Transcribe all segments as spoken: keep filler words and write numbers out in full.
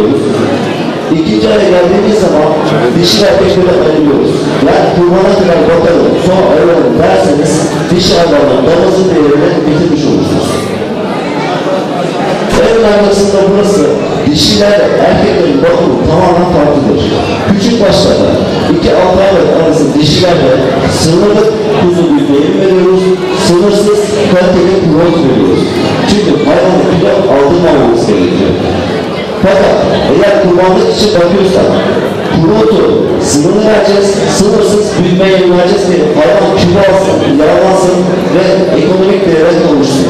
veriyoruz. İkinci aya geldiğimiz zaman dişi erkekleri ayırıyoruz. Yani kurban'a kadar bakalım, sonra ayıralım derseniz dişi hayvanın damızın değerini bitirmiş olursunuz. En önemlisinde burası, dişilerle erkeklerin bakımı tamamen farklıdır. Küçük başlarda iki altı aylık arası dişilerle sınırlı kuzu bir beyin veriyoruz, sınırsız kaliteli kurban veriyoruz. Çünkü hayvanı kilo aldırmamamız gerekiyor. Fakat eğer kurbanlık için bakıyorsak, kurutu sınırlı vereceğiz, sınırsız büyümeye vereceğiz ki hayvan kilo alsın, yaralansın ve ekonomik değere kavuşsun.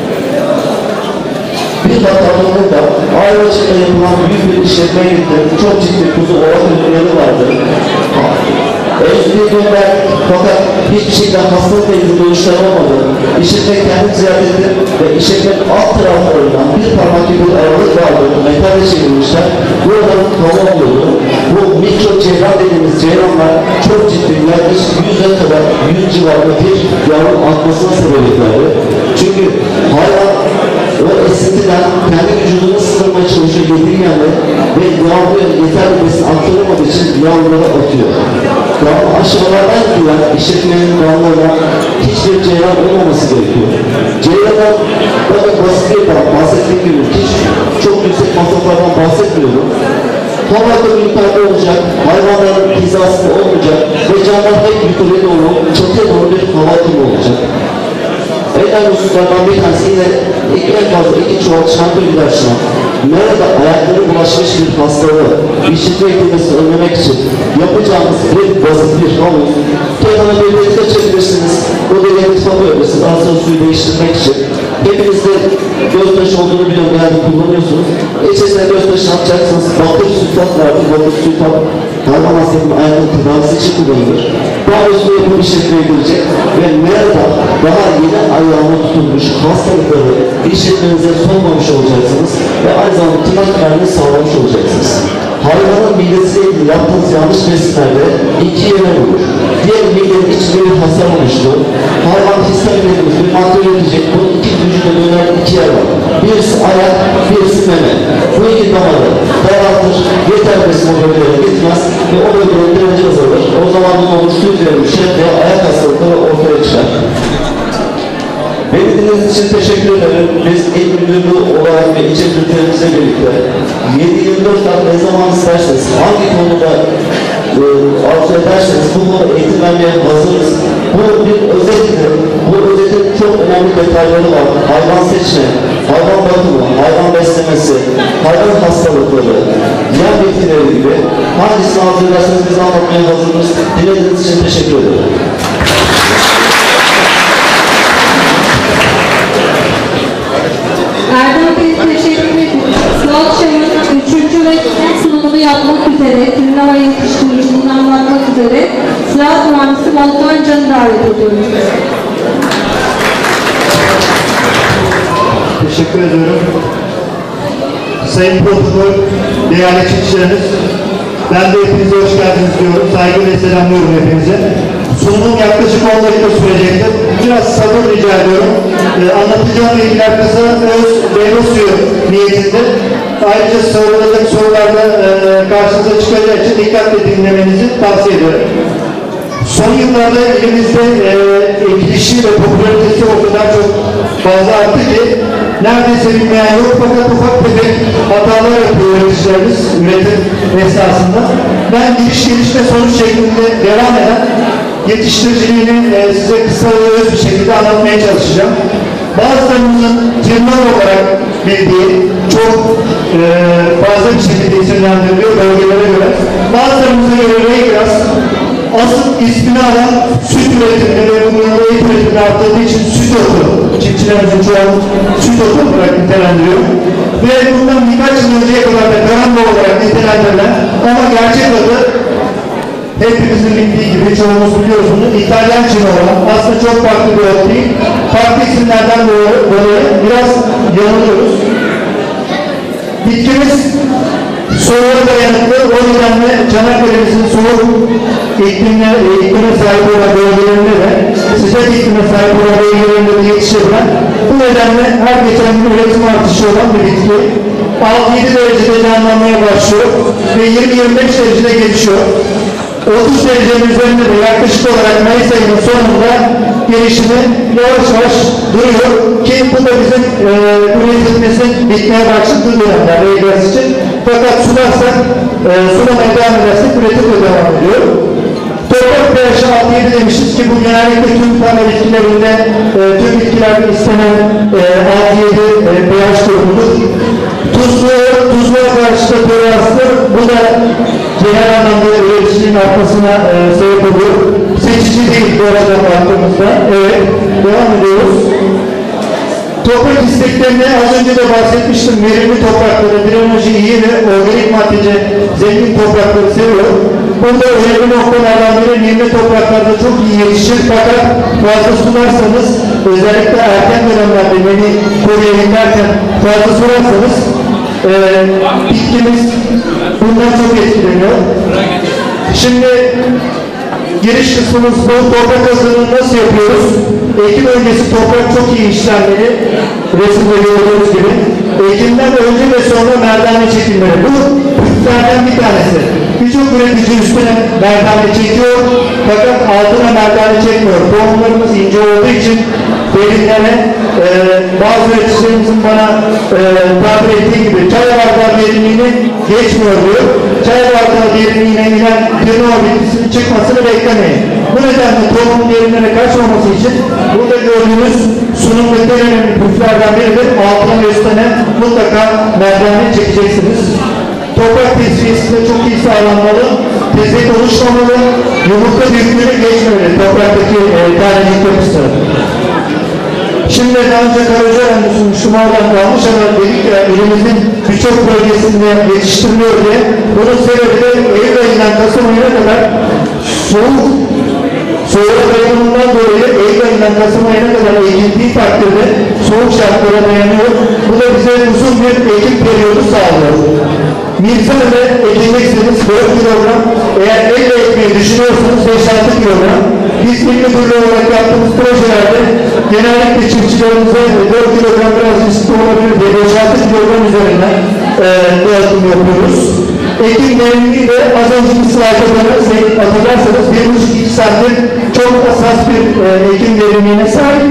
Bir bakanlığında Ayvalık'ta yapılan büyük bir işletmeye gitti. Çok ciddi kuzu oğlak ürünleri vardı. Özgürlüğü gönder fakat hiçbir şekilde hastalık ilgili dönüşler olmadı. İşletme kendi ziyaret etti ve işletmenin alt taraflarından bir parmak gibi bir aralık vardı. Metalle çevirmişler. Buradan hava oluyordu. Bu mikro ceyran dediğimiz ceyranlar çok ciddi yaklaşık yüze kadar yüz civarında bir yavru atmasına sebebiyet verdi. Çünkü hayvan o esintiden kendi vücudunu sınırmaya çalışıyor yedirgenle ve yavruya yeterli besin aktarılmadığı için yavruları atıyor. Yani aşağılardan güven işletmenin damlarına hiçbir ceyran olmaması gerekiyor. Ceyran'dan bakın basit bir bak, bahsettiğim gibi hiç çok yüksek masraflardan bahsetmiyorum. Havada büyüklerde olacak, hayvanların hizasında olmayacak ve camdan hep yukarıya doğru, çatıya doğru bir hava akımı olacak. En önemli hususlardan bir tanesi yine en fazla iki çuval çantı ilaçla nerede ayakları bulaşmış bir hastalığı işitme eklemesini önlemek için yapacağımız bir basit bir havuz. Kenara bir delik açabilirsiniz, bu deliğe mutfak öğrenirsiniz, daha sonra suyu değiştirmek için. Hepiniz de göztaşı olduğunu biliyorum, genelde kullanıyorsunuz. İçerisine göztaşı atacaksınız, bakır sülfat vardır, bakır sülfat hayvan hastalığı ayağının tedavisi için kullanılır. Daha üstü yapım işletmeye girecek ve nerede daha yeni ayağına tutulmuş hastalıkları işletmenize sunmamış olacaksınız ve aynı zamanda tırnak karnını sağlamış olacaksınız. Hayvanın midesiyle ilgili yaptığınız yanlış besinlerde iki yere vurur. Diğer midenin içinde bir hasar oluştu. Hayvan histamin dediğimiz bir madde üretecek. Bunun iki vücuda dönen iki yer var. Birisi ayak, birisi meme. Bu iki damarı daraltır, yeter besin o bölgelere gitmez ve o bölgelerin direnci azalır. O zaman bunun oluştuğu üzere müşet veya ayak hastalıkları ortaya çıkar. Beni dinlediğiniz için teşekkür ederim. Biz ilk müdürlüğü olarak ve içe kriterimizle birlikte yedi yirmi dört saat ne zaman isterseniz, hangi konuda e, arzu ederseniz bu konuda eğitim vermeye hazırız. Bu bir özettir. Bu özetin çok önemli detayları var. Hayvan seçme, hayvan bakımı, hayvan beslemesi, hayvan hastalıkları, yan bitkileri gibi hangisini arzu ederseniz biz anlatmaya hazırız. Dinlediğiniz için teşekkür ederim. Erdem Bey teşekkür ederim. Bu akşamın üçüncü ve son sunumunu yapmak üzere, tırnava yetiştiriciliğini anlatmak üzere Ziraat Mühendisi Volkan Can'ı davet ediyoruz. Teşekkür ediyorum. Sayın Profesör, değerli çiftçilerimiz, ben de hepinize hoş geldiniz diyorum. Saygıyla selamlıyorum hepinize. Sunumum yaklaşık on dakika sürecektir. Biraz sabır rica ediyorum. Ee, anlatacağım bilgiler kısa, öz, meyve suyu niyetinde. Ayrıca sorulacak sorularda e, karşınıza çıkacağı için dikkatle dinlemenizi tavsiye ediyorum. Son yıllarda elimizde e, ekilişi ve popülaritesi o kadar çok fazla arttı ki neredeyse bilmeyen yok, fakat ufak tefek hatalar yapıyor üreticilerimiz üretim esnasında. Ben giriş gelişme sonuç şeklinde devam eden yetiştiriciliğini e, size kısa ve öz bir şekilde anlatmaya çalışacağım. Bazılarımızın tırnak olarak bildiği çok e, fazla bir şekilde isimlendiriliyor bölgelere göre. Bazılarımıza göre Reygras asıl ismini alan süt üretimini ve bunun et üretimini arttırdığı için süt otu, çiftçilerimizin çoğu süt otu olarak nitelendiriyor. Ve bundan birkaç yıl önceye kadar da karamba olarak nitelendirilen ama gerçek adı hepimizin bildiği gibi, çoğumuz biliyoruz bunu, İtalyan Çin olan, aslında çok farklı bir ot değil. Farklı isimlerden dolayı biraz yanılıyoruz. Bitkimiz soğuğa dayanıklı, o nedenle Çanakkale'mizin soğuk iklimine, iklime sahip olan bölgelerinde de sıcak iklime sahip olan bölgelerinde de yetişebilen, bu nedenle her geçen gün üretim artışı olan bir bitki. altı yedi derecede canlanmaya başlıyor ve yirmi yirmi beş derecede gelişiyor. otuz derecenin üzerinde de yaklaşık olarak Mayıs ayının sonunda gelişimi yavaş yavaş duruyor ki bu da bizim e, üretilmesi bitmeye başladığı dönemler Reygaz için. Fakat sularsak, e, sulamaya devam edersek üretim de devam ediyor. Toprak pH altı yedi demişiz ki bu genellikle tüm tarla bitkilerinde, e, tüm bitkilerde istenen e, altı yedi e, pH durumundur. Tuzlu, tuzluğa karşı da toleranslı, bu da genel anlamda üreticiliğin artmasına e, sebep oluyor. Seçici değil bu arada baktığımızda. Evet, devam ediyoruz. Toprak isteklerine az önce de bahsetmiştim. Verimli toprakları, bir an önce iyi ve organik maddece zengin toprakları seviyor. Burada önemli noktalardan biri nemli topraklarda çok iyi yetişir fakat fazla sularsanız, özellikle erken dönemlerde nemi koruyabilirken fazla sularsanız e, bitkimiz bundan çok etkileniyor. Şimdi giriş kısmımız bu. Toprak hazırlığını nasıl yapıyoruz? Ekim öncesi toprak çok iyi işlenmeli. Resimde gördüğünüz gibi. Ekimden önce ve sonra merdane çekilmeli. Bu püflerden bir tanesi. Birçok üretici üstüne merdane çekiyor fakat altına merdane çekmiyor. Tohumlarımız ince olduğu için derinlere e, bazı üreticilerimizin bana e, tabir ettiği gibi çay bardağı derinliğini geçmiyor diyor. Çay bardağı derinliğine inen pirnova bitkisinin çıkmasını beklemeyin. Bu nedenle tohumun derinlere kaçmaması için burada gördüğünüz sunumdaki en önemli püflerden biridir. Altına ve üstüne mutlaka merdane çekeceksiniz. Toprak tesviyesi de çok iyi sağlanmalı, tezek oluşmamalı, yumurta büyüklüğüne geçmemeli topraktaki e, tanecik yapısı. Şimdi daha önce Karacaören'de sunmuştum, oradan kalmış ama dedik ya elimizin birçok bölgesinde yetiştiriliyor diye. Bunun sebebi de Eylül ayından Kasım ayına kadar soğuk, soğuk dayanımından dolayı Eylül ayından Kasım ayına kadar ekildiği takdirde soğuk şartlara dayanıyor. Bu da bize uzun bir ekim periyodu sağlıyor. Mirza'da ekeceksiniz dört kilogram, eğer elle ekmeyi düşünüyorsanız beş altı kilogram. Biz milli birliği olarak yaptığımız projelerde genellikle çiftçilerimize dört kilogram biraz riskli olabilir diye beş altı kilogram üzerinden e, dağıtım yapıyoruz. Ekim derinliği de az önceki slaytlarına hatırlarsanız bir buçuk iki santim çok hassas bir e, ekim derinliğine sahip.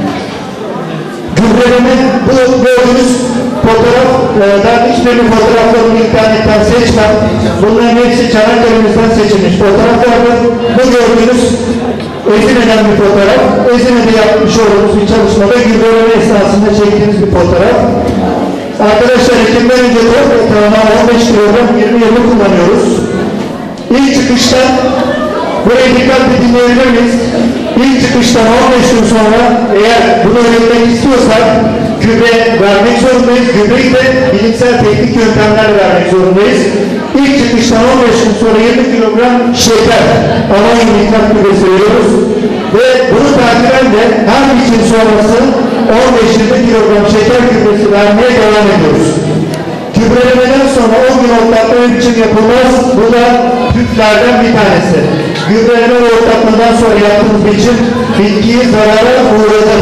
Gübreleme bu gördüğünüz fotoğraflardan hiçbirinin fotoğraflarını internetten seçmem. Bunların hepsi Çanakkale'mizden seçilmiş fotoğraflardır. Bu gördüğünüz Ezine'den bir fotoğraf. Ezine'de yapmış olduğumuz bir çalışmada gübreleme esnasında çektiğimiz bir fotoğraf. Arkadaşlar ekimden önce ortalama on beş kilogram yirmi yirmi kullanıyoruz. İlk çıkıştan buraya dikkatle dinleyebilir miyiz? İlk çıkıştan on beş gün sonra eğer bunu öğretmek istiyorsak gübre vermek zorundayız. Gübreyi de bilimsel teknik yöntemlerle vermek zorundayız. İlk çıkıştan on beş gün sonra yirmi kilogram şeker, amonyum nitrat gübresi veriyoruz. Ve bunu takiben de her biçim sonrası on beş yirmi kilogram şeker gübresi vermeye devam ediyoruz. Gübrelemeden sonra on gün otlattığımız biçim yapılmaz. Bu da tüplerden bir tanesi. Gübreleme ve otlatmadan sonra yaptığımız biçim bitkiyi zarara uğratır.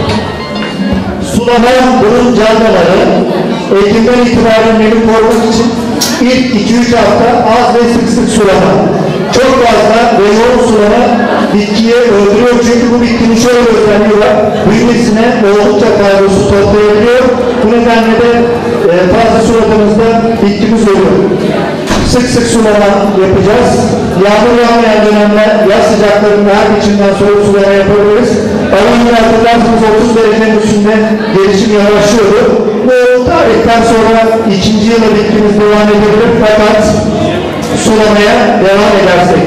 Sulama bunun canlıları. Ekimden itibaren nemi korumak için ilk iki üç hafta az ve sık sık sulama. Çok fazla ve yoğun sulama bitkiye öldürüyor çünkü bu bitkinin şöyle bir özelliği var. Bünyesine oldukça fazla su toplayabiliyor. Bu nedenle de e, fazla suladığımızda bitkimiz ölüyor. Sık sık sulama yapacağız. Yağmur yağmayan dönemler yaz sıcaklarında her biçimden soğuk sulama yapabiliriz. Alanın hatırlarsanız otuz derecenin üstünde gelişim yavaşlıyordu. Bu tarihten sonra ikinci yıla bitkimiz devam edebilir fakat sulamaya devam edersek.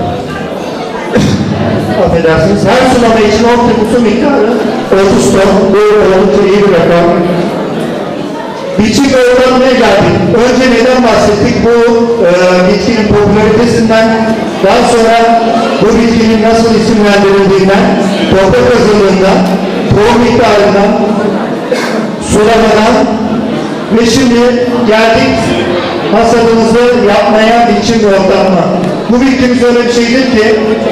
Affedersiniz. Her sulama için orta su miktarı otuz ton. Bu oldukça iyi bir rakam. Biçim öğrenmeye geldik. Önce neden bahsettik? Bu e, bitkinin popülaritesinden, daha sonra bu bitkinin nasıl isimlendirildiğinden, toprak hazırlığından, tohum miktarından, sulamadan Ve şimdi geldik hasadımızı yapmaya, biçim ve otlatma. Bu bitkimiz öyle bir şeydir ki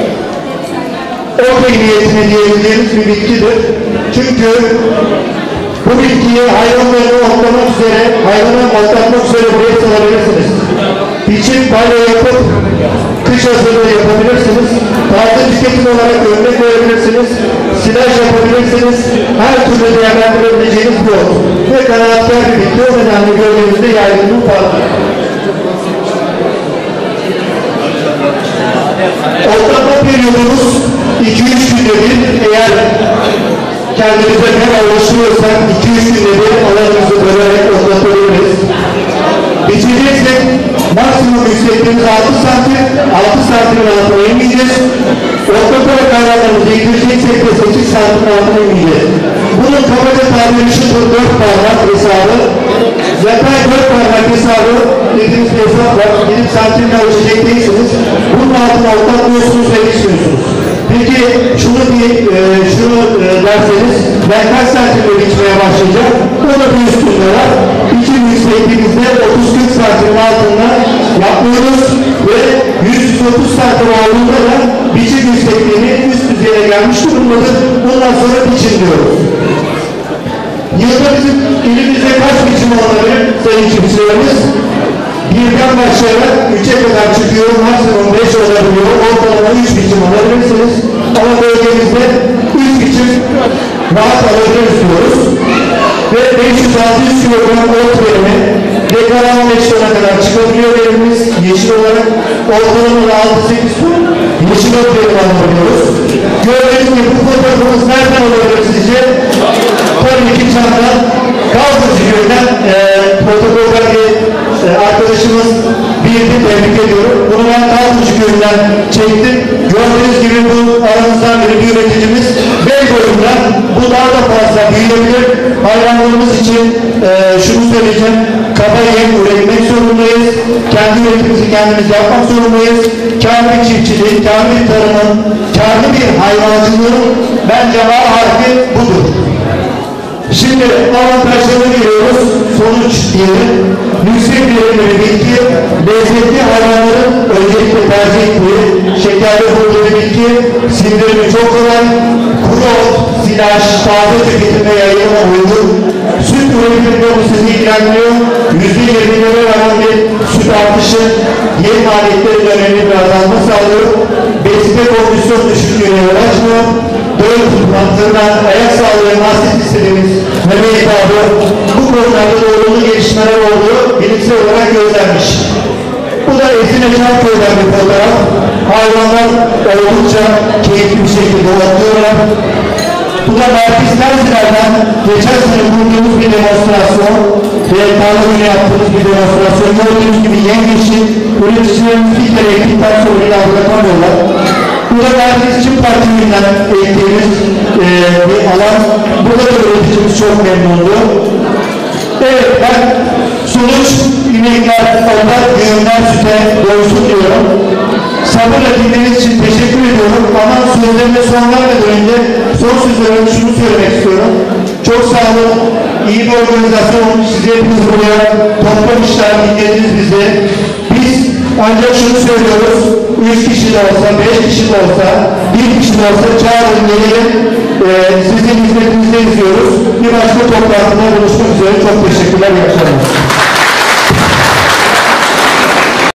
okey niyetine diyebileceğimiz bir bitkidir. Çünkü bu bitkiyi hayvanlarını otlamak üzere, hayvanı otlatmak üzere buraya salabilirsiniz. Biçim balya yapıp kış hazırlığı yapabilirsiniz. Taze tüketim olarak örnek verebilirsiniz. Silaj yapabilirsiniz. Her türlü değerlendirebileceğiniz bu ot. Ve kanaatkar bir bitki. O nedenle gördüğünüzde yaygınlığı fazla. Otlatma periyodumuz iki üç günde bir. Eğer kendimize ne alışıyorsak iki üç günde bir alanımızı bölerek otlatabiliriz. Biçeceksek maksimum yüksekliğimiz altı santim, altı santimin altına inmeyeceğiz. Otlatarak hayvanlarımızı indireceksek de sekiz santimin altına inmeyeceğiz. Bunun kabaca tabiri şudur, dört parmak hesabı. Yatay dört parmak hesabı dediğimiz bir hesap var. yedi santimle ölçecek değilsiniz. Bunun altına otlatmıyorsunuz ve biçmiyorsunuz. Peki şunu bir, e, şunu e, derseniz ben kaç santimle biçmeye başlayacağım? O da bir üstünde var. Biçim yüksekliğimizde otuz kırk santimin altında yapmıyoruz ve yüz otuz santim olduğunda da biçim yüksekliğini üst düzeye gelmiş durumdadır. Bundan sonra biçim diyoruz. Yılda bizim ilimizde kaç biçim olabilir sayın çiftçilerimiz? Birden başlayarak üçe kadar çıkıyor, maksimum beş olabiliyor, ortalama üç biçim alabilirsiniz. Ama bölgemizde üç biçim rahat alabiliriz diyoruz. Ve beş yüz altı yüz kilogram ot verimi, dekara on beş tona kadar çıkabiliyor verimimiz yeşil olarak. Ortalama da altı sekiz ton yeşil ot verimi alabiliyoruz. Gördüğünüz gibi bu fotoğrafımız nereden olabilir sizce? Tabii ki Çam'dan, Kalkıcı Köy'den e, protokolden bir e, arkadaşımız bildi, tebrik ediyorum. Bunu ben Kalkıcı Köy'den çektim. Gördüğünüz gibi bu aramızdan bir üreticimiz bel boyunda. Bu daha da fazla büyüyebilir. Hayvanlarımız için e, şunu söyleyeceğim. Kaba yem üretmek zorundayız. Kendi üretimimizi kendimiz yapmak zorundayız. Kârlı bir çiftçiliğin, kârlı bir tarımın, kârlı bir hayvancılığın bence A harfi budur. Şimdi avantajlarını görüyoruz. Sonuç diyelim. Yüksek verimli bir bitki, lezzetli hayvanların öncelikle tercih ettiği, şekerli bulduğu bir bitki, sindirimi çok kolay, kuru ot, silaj, taze tüketime yayılma uygun, süt üretiminde bu sizi ilgilendiriyor, yüzde yirmilere varan bir süt artışı, yem maliyetleri önemli bir azalma sağlıyor, besime kondisyon düşüklüğüne yol açmıyor, döl tutmaktırdan ayak sağlığı nasip istediğimiz meme hitabı bu konularda doğrulu gelişmeler olduğu bilimsel olarak gözlenmiş. Bu da Ezine Çanköy'den bir fotoğraf. Hayvanlar oldukça keyifli bir şekilde oturuyorlar. Bu da Markis Terziler'den geçen sene kurduğumuz bir demonstrasyon ve Tanrı günü yaptığımız bir demonstrasyon. Gördüğünüz gibi yemyeşil üreticilerimiz bir kere ektikten sonra bir daha bırakamıyorlar. Bu da Markis Çim Partisi'nden ektiğimiz e, bir alan. Burada da üreticimiz çok memnundu. Evet, ben sonuç inekler, onlar, düğünler, süte doysun diyorum. Sabırla dinlediğiniz için teşekkür ediyorum. Ama sözlerime son vermeden önce son sözlerime şunu söylemek istiyorum. Çok sağ olun. İyi bir organizasyon olmuş. Sizi hepiniz buraya toplamışlar, dinlediniz bizi. Biz ancak şunu söylüyoruz. Üç kişi de olsa, beş kişi de olsa, bir kişi de olsa çağırın, gelelim. Ee, sizin hizmetinizde izliyoruz. Bir başka toplantıda buluşmak üzere. Çok teşekkürler. İyi akşamlar.